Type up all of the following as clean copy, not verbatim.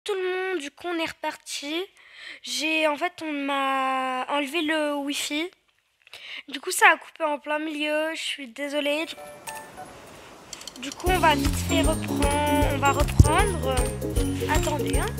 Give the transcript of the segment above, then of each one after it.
Tout le monde, du coup on est reparti. On m'a enlevé le wifi. Du coup ça a coupé en plein milieu, je suis désolée. Du coup on va vite fait reprendre, on va reprendre. Attendez hein.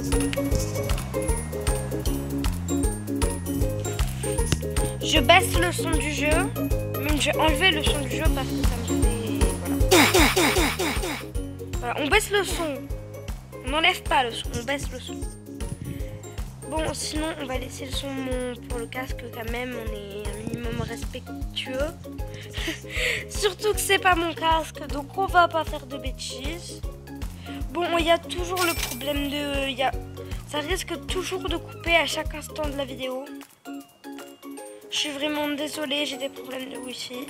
Je baisse le son du jeu. Même je vais enlever le son du jeu parce que ça me fait... Voilà, on baisse le son. On n'enlève pas le son, on baisse le son. Bon, sinon, on va laisser le son pour le casque quand même. On est un minimum respectueux. Surtout que c'est pas mon casque, donc on va pas faire de bêtises. Bon, il y a toujours le problème de... Ça risque toujours de couper à chaque instant de la vidéo. Je suis vraiment désolée, j'ai des problèmes de wifi.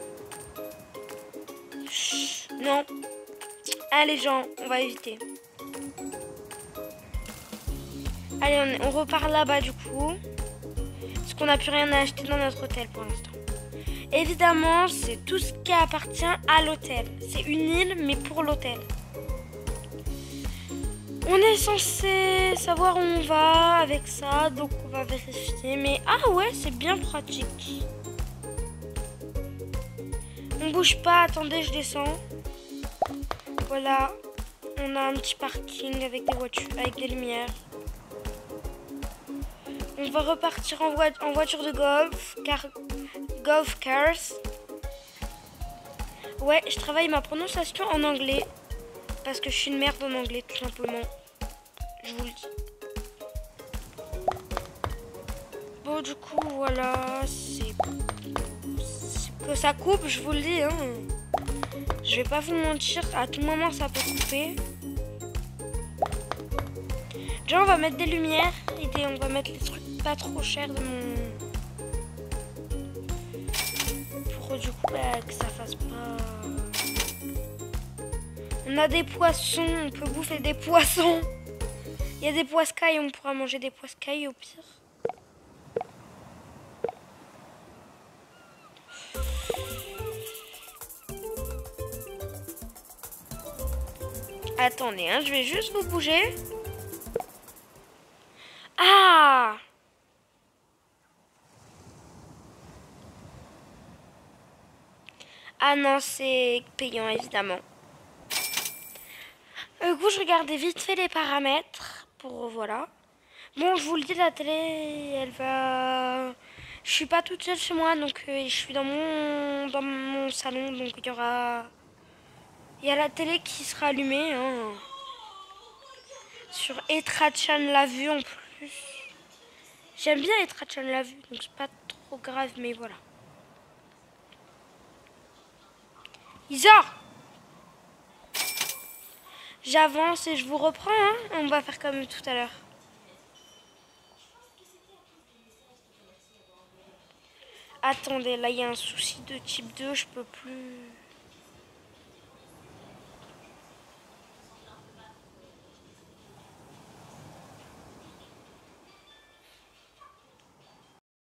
Chut, non. Allez, gens, on va éviter. Allez, on repart là-bas du coup. Parce qu'on n'a plus rien à acheter dans notre hôtel pour l'instant. Évidemment, c'est tout ce qui appartient à l'hôtel. C'est une île, mais pour l'hôtel. On est censé savoir où on va avec ça, donc on va vérifier. Mais ah ouais, c'est bien pratique. On bouge pas, attendez, je descends. Voilà, on a un petit parking avec des voitures, avec des lumières. On va repartir en voiture de golf cars. Ouais, je travaille ma prononciation en anglais. Parce que je suis une merde en anglais, tout simplement. Je vous le dis. Bon, du coup, voilà. C'est que ça coupe, je vous le dis. Hein. Je vais pas vous mentir, à tout moment, ça peut couper. Déjà, on va mettre des lumières. Et on va mettre les trucs pas trop chers de mon... Pour du coup, que ça fasse pas... On a des poissons, on peut bouffer des poissons. Il y a des poiscailles, on pourra manger des poiscailles au pire. Attendez, hein, je vais juste vous bouger. Ah! Ah non, c'est payant, évidemment. Du coup, je regardais vite fait les paramètres pour voilà. Bon, je vous le dis, la télé, elle va... Je suis pas toute seule chez moi, donc je suis dans mon salon, donc il y aura... Il y a la télé qui sera allumée, hein. Sur Etrachan l'a vue en plus. J'aime bien Etrachan l'a vue, donc c'est pas trop grave, mais voilà. Isor! J'avance et je vous reprends, hein. On va faire comme tout à l'heure. Attendez, là il y a un souci de type 2, je peux plus...